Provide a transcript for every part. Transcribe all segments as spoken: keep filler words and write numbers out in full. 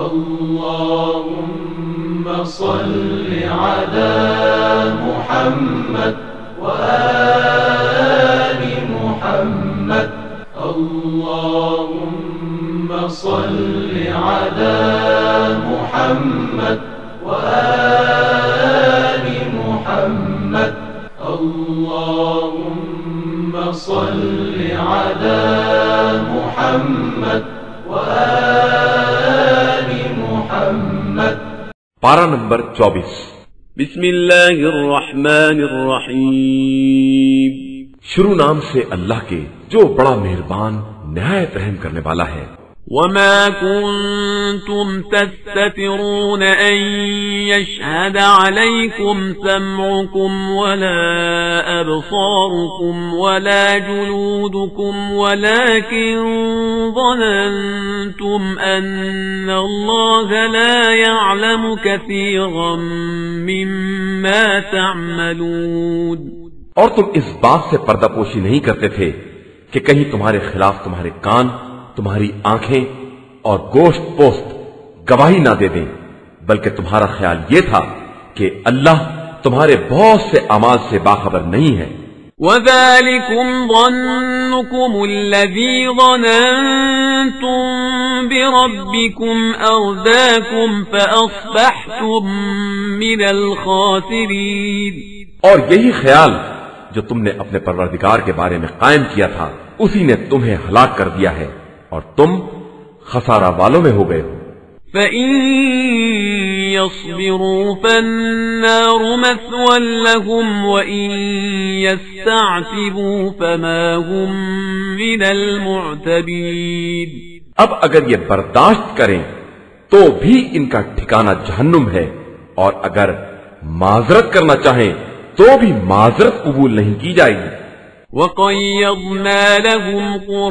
اللهم صل على محمد وآل محمد اللهم صل على محمد وآل محمد اللهم صل على محمد وآل محمد۔ پارہ نمبر چوبیس۔ بسم اللہ الرحمن الرحیم۔ شروع نام سے اللہ کے جو بڑا مہربان نہایت رحم کرنے والا ہے۔ وما كنتم تستترون أن يشهد عليكم سمعكم ولا أبصاركم ولا جلودكم ولكن ظننتم أن الله لا يعلم كثيرا مما تعملون۔ اور تم اس بات سے پردہ پوشی نہیں کرتے تھے کہ کہیں تمہارے خلاف تمہارے کان، تمہاری آنکھیں اور گوشت پوست گواہی نہ دے دیں، بلکہ تمہارا خیال یہ تھا کہ اللہ تمہارے بہت سے اعمال سے باخبر نہیں ہے۔ وَذَلِكُمْ ظَنُّكُمُ الَّذِي ظَنَنْتُمْ بِرَبِّكُمْ أَرْدَاكُمْ فَأَصْبَحْتُمْ مِنَ الْخَاسِرِينَ۔ اور یہی خیال جو تم نے اپنے پروردگار کے بارے میں قائم کیا تھا اسی نے تمہیں ہلاک کر دیا ہے اور تم خسارہ والوں میں ہو گئے ہو۔ فَإِن يَصْبِرُوا فَالنَّارُ مَثْوًى لَهُمْ وَإِن يَسْتَعْتِبُوا فَمَا هُمْ مِنَ الْمُعْتَبِينَ۔ اب اگر یہ برداشت کریں تو بھی ان کا ٹھکانہ جہنم ہے، اور اگر معذرت کرنا چاہیں تو بھی معذرت قبول نہیں کی جائے گی۔ وَقَيَّضْنَا لَهُمْ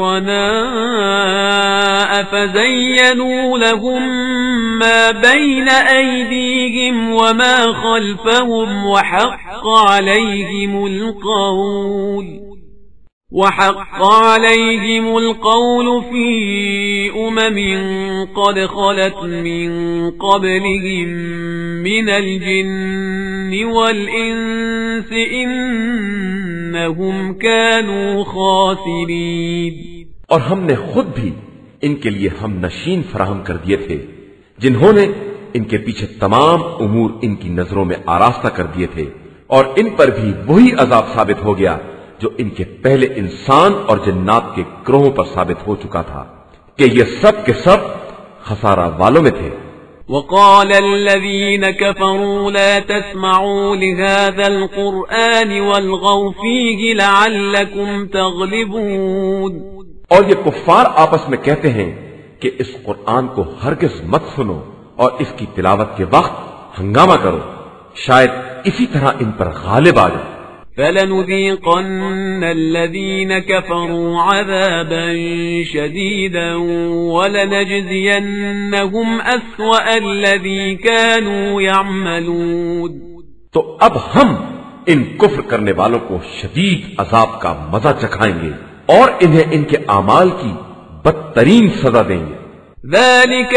قُرَنَاءَ فَزَيَّنُوا لَهُم مَّا بَيْنَ أَيْدِيهِمْ وَمَا خَلْفَهُمْ وَحَقَّ عَلَيْهِمُ الْقَوْلُ وَحَقَّ عَلَيْهِمُ الْقَوْلُ فِي أُمَمٍ قَدْ خَلَتْ مِن قَبْلِهِم مِّنَ الْجِنِّ وَالْإِنسِ إِنَّهُمْ كَانُوا خَاسِرِينَ۔ اور ہم نے خود بھی ان کے لیے ہم نشین فراہم کر دیے تھے جنہوں نے ان کے پیچھے تمام امور ان کی نظروں میں آراستہ کر دیے تھے، اور ان پر بھی وہی عذاب ثابت ہو گیا جو ان کے پہلے انسان اور جنات کے گروہوں پر ثابت ہو چکا تھا کہ یہ سب کے سب خسارہ والوں میں تھے۔ وقال الذين كفروا لا تسمعوا لهذا القرآن والغوا فيه لعلكم تغلبون۔ اور یہ کفار آپس میں کہتے ہیں کہ اس قرآن کو ہرگز مت سنو اور اس کی تلاوت کے وقت ہنگامہ کرو، شاید اسی طرح ان پر غالب آ جائے۔ فَلَنُذِيقَنَّ الَّذِينَ كَفَرُوا عَذَابًا شَدِيدًا وَلَنَجْزِيَنَّهُمْ أَسْوَأَ الَّذِي كَانُوا يَعْمَلُونَ۔ تو اب ہم ان کفر کرنے والوں کو شدید عذاب کا مزہ چکھائیں گے اور انہیں ان کے اعمال کی بدترین سزا دیں گے۔ ذَلِكَ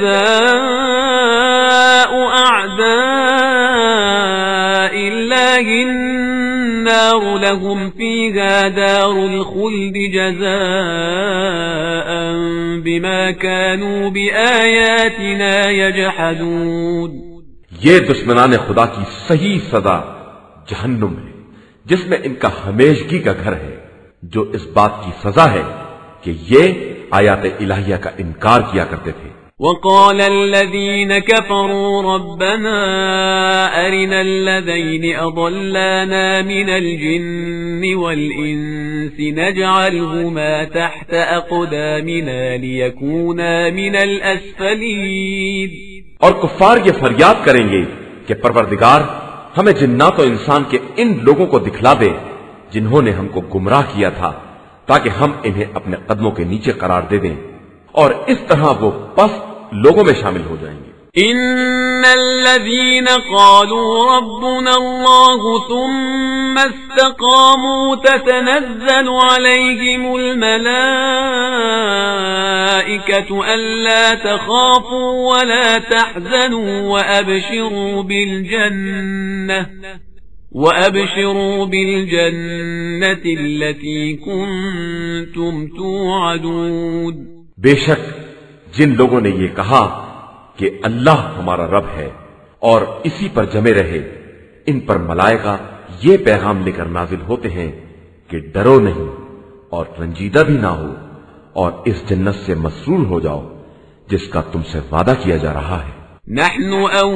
جَزَاءُ أَعْدَاءِ اللَّهِ النَّارُ لَهُمْ فِيهَا دَارُ الْخُلْدِ جَزَاءً بِمَا كَانُوا بِآيَاتِنَا يَجْحَدُونَ۔ یہ دشمنان خدا کی صحیح سزا جہنم ہے جس میں ان کا ہمیشگی کا گھر ہے، جو اس بات کی سزا ہے کہ یہ آیات الہیہ کا انکار کیا کرتے تھے۔ وقال الذين كفروا ربنا أرنا الذين أضلانا من الجن والإنس نجعلهما تحت أقدامنا ليكونا من الأسفلين۔ اور کفار یہ فریاد کریں گے کہ پروردگار ہمیں جنات و انسان کے ان لوگوں کو دکھلا دے جنہوں نے ہم کو گمراہ کیا تھا، تاکہ ہم انہیں اپنے قدموں کے نیچے قرار دے دیں اور اس طرح وہ پست لوگوں میں شامل ہو جائیں گے۔ إن الذين قالوا ربنا الله ثم استقاموا تتنزل عليهم الملائكة ألا تخافوا ولا تحزنوا وأبشروا بالجنة وأبشروا بالجنة التي كنتم توعدون. بے شک جن لوگوں نے یہ کہا کہ اللہ ہمارا رب ہے اور اسی پر جمے رہے، ان پر ملائکہ یہ پیغام لے کر نازل ہوتے ہیں کہ ڈرو نہیں اور رنجیدہ بھی نہ ہو اور اس جنت سے مسرور ہو جاؤ جس کا تم سے وعدہ کیا جا رہا ہے. نحن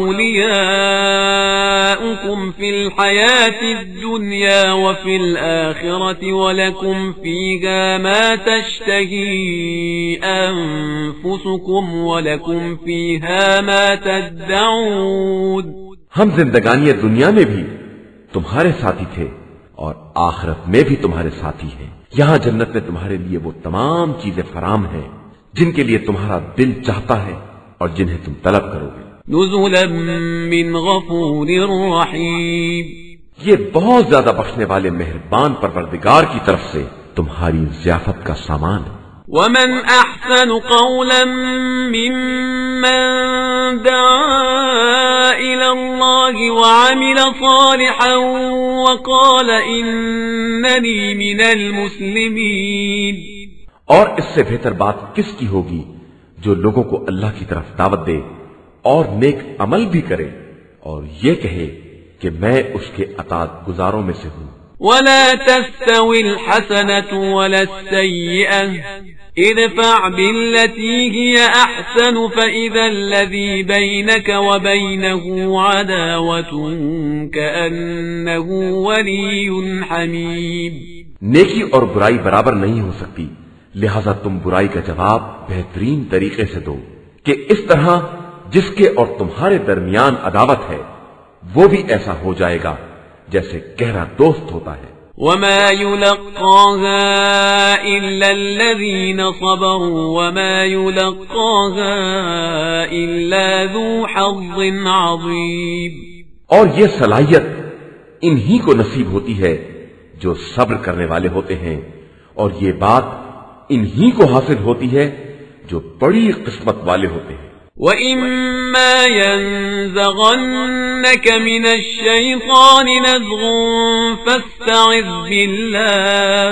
أولياؤكم في الحياة الدنيا وفي الآخرة ولكم فيها ما تشتهي أنفسكم ولكم فيها ما تدعون. ہم زندگانی دنیا میں بھی تمہارے ساتھی تھے اور آخرت میں بھی تمہارے ساتھی ہیں. یہاں جنت میں تمہارے لیے وہ تمام چیزیں فراہم ہیں جن کے لیے تمہارا دل چاہتا ہے اور جنہیں تم طلب کرو گے. نزلا من غفور رحیم. یہ بہت زیادہ بخشنے والے مہربان پروردگار کی طرف سے تمہاری ضیافت کا سامان ہے. ومن احسن قولا ممن دعا الى الله وعمل صالحا وقال انني من المسلمين. اور اس سے بہتر بات کس کی ہوگی جو لوگوں کو اللہ کی طرف دعوت دے اور نیک عمل بھی کرے اور یہ کہے کہ میں اس کے اطاعت گزاروں میں سے ہوں. ولا تستوي الحسنة ولا السيئة ادفع بالتي هي أحسن فإذا الذي بينك وبينه عداوة كأنه ولي حميم. نیکی اور برائی برابر نہیں ہو سکتی، لہذا تم برائی کا جواب بہترین طریقے سے دو کہ اس طرح جس کے اور تمہارے درمیان عداوت ہے وہ بھی ایسا ہو جائے گا جیسے گہرا دوست ہوتا ہے. وما يلقاها إلا الذين صبروا وما يلقاها إلا ذو حظ عظيم. اور یہ صلاحیت انہی کو نصیب ہوتی ہے جو صبر کرنے والے ہوتے ہیں، اور یہ بات انہی کو حاصل ہوتی ہے جو بڑی قسمت والے ہوتے ہیں. وَإِمَّا يَنزَغَنَّكَ مِنَ الشَّيْطَانِ نَزْغٌ فَاسْتَعِذْ بِاللَّهِ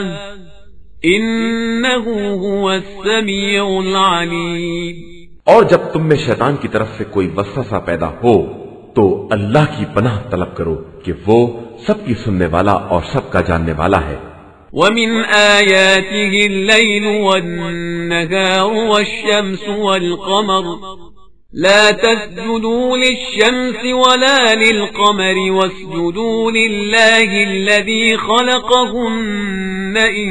إِنَّهُ هُوَ السَّمِيعُ الْعَلِيمُ. اور جب تم میں شیطان کی طرف سے کوئی وسوسہ پیدا ہو تو اللہ کی پناہ طلب کرو کہ وہ سب کی سننے والا اور سب کا جاننے والا ہے. وَمِنْ آيَاتِهِ اللَّيْلُ وَالنَّهَارُ وَالشَّمْسُ وَالْقَمَرُ لَا تَسْجُدُوا لِلشَّمْسِ وَلَا لِلْقَمَرِ وَاسْجُدُوا لِلَّهِ الَّذِي خَلَقَهُنَّ إِن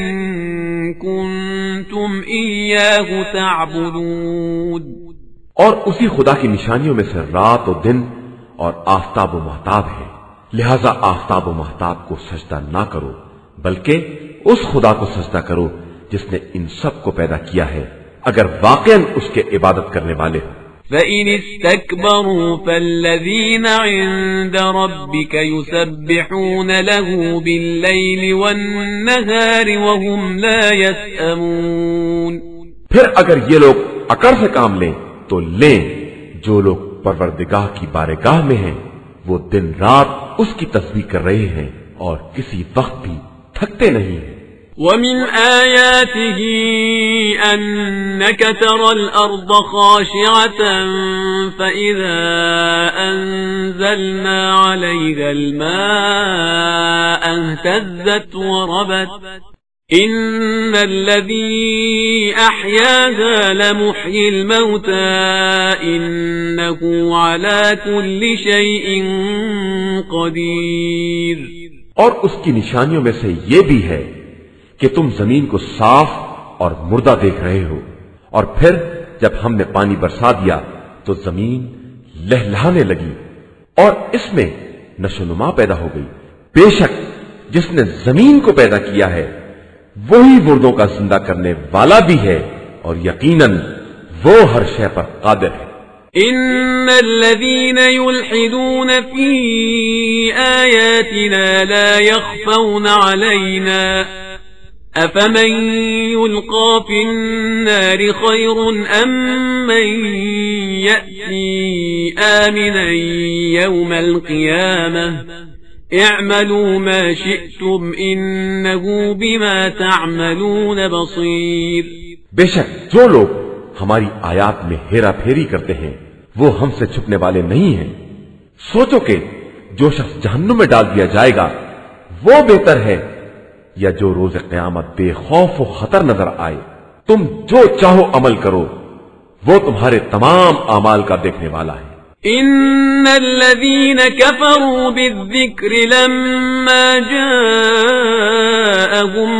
كُنتُمْ إِيَّاهُ تَعْبُدُونَ. اور اسی خدا کی نشانیوں میں سے رات و دن اور آفتاب و مہتاب ہے، لہذا آفتاب و مہتاب کو سجدہ نہ کرو بلکہ اس خدا کو سجدہ کرو جس نے ان سب کو پیدا کیا ہے اگر واقعاً اس کے عبادت کرنے والے ہو. فَإِنِ اسْتَكْبَرُوا فَالَّذِينَ عِندَ رَبِّكَ يُسَبِّحُونَ لَهُ بِاللَّيْلِ وَالنَّهَارِ وَهُمْ لَا يَسْأَمُونَ. پھر اگر یہ لوگ اکڑ سے کام لیں تو لیں، جو لوگ پروردگار کی بارگاہ میں ہیں وہ دن رات اس کی تسبیح کر رہے ہیں اور کسی وقت بھی تھکتے نہیں ہیں. وَمِنْ آيَاتِهِ أَنَّكَ تَرَى الْأَرْضَ خَاشِعَةً فَإِذَا أَنزَلْنَا عَلَيْهَا الْمَاءَ اهْتَزَّتْ وَرَبَتْ إِنَّ الَّذِي أَحْيَاهَا لَمُحْيِي الْمَوْتَى إِنَّهُ عَلَى كُلِّ شَيْءٍ قَدِيرٌ. اور اس کی نشانیوں میں سے یہ بھی ہے کہ تم زمین کو صاف اور مردہ دیکھ رہے ہو، اور پھر جب ہم نے پانی برسا دیا تو زمین لہلہانے لگی اور اس میں نشو نما پیدا ہو گئی. بے شک جس نے زمین کو پیدا کیا ہے وہی مردوں کا زندہ کرنے والا بھی ہے اور یقیناً وہ ہر شے پر قادر ہے. إن الذين يلحدون في آياتنا لا يخفون علينا أفمن يلقى في النار خير أم من يأتي آمنا يوم القيامة اعملوا ما شئتم إنه بما تعملون بصير. بے شک جو لوگ ہماری آیات میں ہیرا پھیری کرتے ہیں وہ ہم سے چھپنے والے نہیں ہیں. سوچو کہ جو شخص جہنم میں ڈال دیا جائے گا وہ بہتر ہے یا جو روز قیامت بے خوف و خطر نظر آئے. تم جو چاہو عمل کرو وہ تمہارے تمام اعمال کا دیکھنے والا ہے. ان الذين كفروا بالذكر لما جاءهم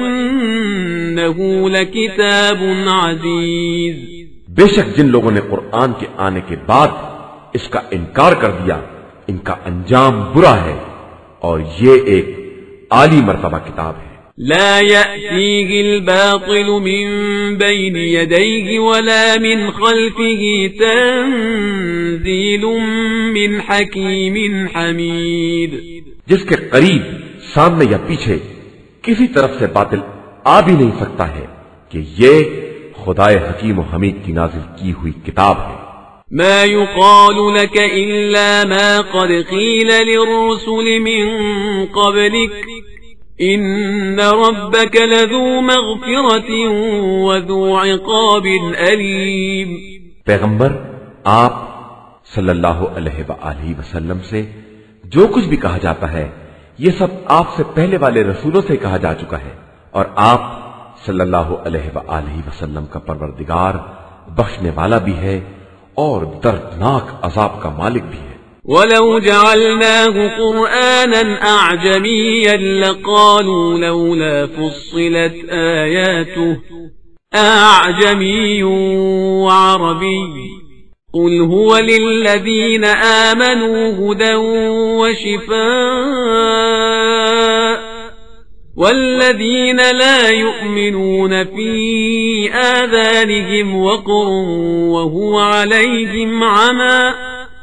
وانه لكتاب عزيز. بے شک جن لوگوں نے قرآن کے آنے کے بعد اس کا انکار کر دیا ان کا انجام برا ہے اور یہ ایک عالی مرتبہ کتاب ہے. لا يأتيه الباطل من بين يديه ولا من خلفه تنزيل من حكيم حميد. جس کے قریب سامنے یا پیچھے کسی طرف سے باطل آ بھی نہیں سکتا ہے کہ یہ خدائے حکیم و حمید کی نازل کی ہوئی کتاب ہے. ما يقال لك إلا ما قد قيل للرسل من قبلك إن ربك لذو مغفرة وذو عقاب أليم. پیغمبر آپ صلی اللہ علیہ وآلہ وسلم سے جو کچھ بھی کہا جاتا ہے یہ سب آپ سے پہلے والے رسولوں سے کہا جا چکا ہے اور آپ صلی اللہ علیہ وآلہ وسلم کا پروردگار بخشنے والا بھی ہے اور دردناک عذاب کا مالک بھی ہے. وَلَوْ جَعَلْنَاهُ قُرْآنًا أَعْجَمِيًّا لَقَالُوا لَوْلَا فُصِّلَتْ آيَاتُهُ أَعْجَمِيٌّ وَعَرَبِيٌّ قُلْ هُوَ لِلَّذِينَ آمَنُوا هُدًى وَشِفَاءٌ والذين لا يؤمنون في آذانهم وقر وهو عليهم عمى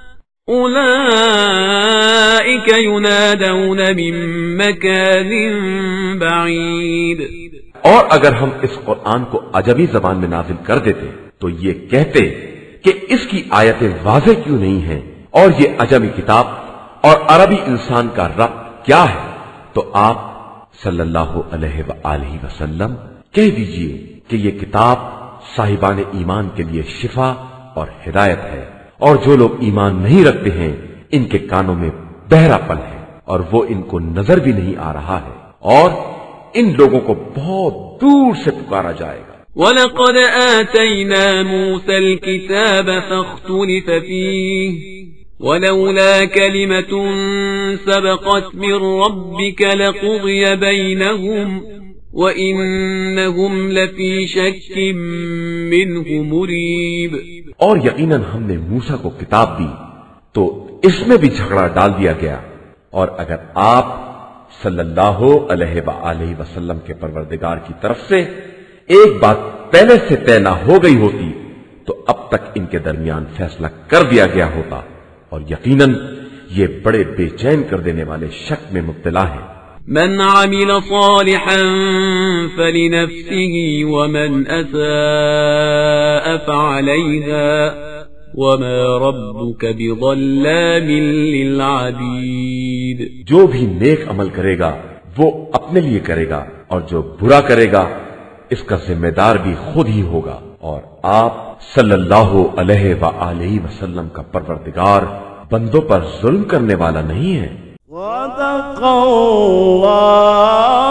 أولئك ينادون من مكان بعيد. اور اگر ہم اس قرآن کو عجمی زبان میں نازل کر دیتے تو یہ کہتے کہ اس کی آیتیں واضح کیوں نہیں ہیں اور یہ عجمی کتاب اور عربی انسان کا ربط کیا ہے تو آپ صلی اللہ علیہ وآلہ وسلم کہہ دیجئے کہ یہ کتاب صاحبان ایمان کے لیے شفا اور ہدایت ہے اور جو لوگ ایمان نہیں رکھتے ہیں ان کے کانوں میں بہرا پن ہے اور وہ ان کو نظر بھی نہیں آ رہا ہے اور ان لوگوں کو بہت دور سے پکارا جائے گا. وَلَقَدْ آتَيْنَا مُوسَى الْكِتَابَ فَاخْتُلِفَ فِيهِ ولولا كلمة سبقت من ربك لقضي بينهم وإنهم لفي شك منه مريب. اور یقیناً ہم نے موسیٰ کو کتاب دی تو اس میں بھی جھگڑا ڈال دیا گیا اور اگر آپ صلی اللہ علیہ وآلہ وسلم کے پروردگار کی طرف سے ایک بات پہلے سے طے نہ ہو گئی ہوتی تو اب تک ان کے درمیان فیصلہ کر دیا گیا ہوتا اور یقیناً یہ بڑے بے چین کر دینے والے شک میں مبتلا ہے. من عمل صالحا فلنفسه ومن اساء فعليها وما ربك بظلام للعبيد. جو بھی نیک عمل کرے گا وہ اپنے لیے کرے گا اور جو برا کرے گا اس کا ذمہ دار بھی خود ہی ہوگا اور آپ صلی اللہ علیہ وآلہ وسلم کا پروردگار بندوں پر ظلم کرنے والا نہیں ہے. صدق اللہ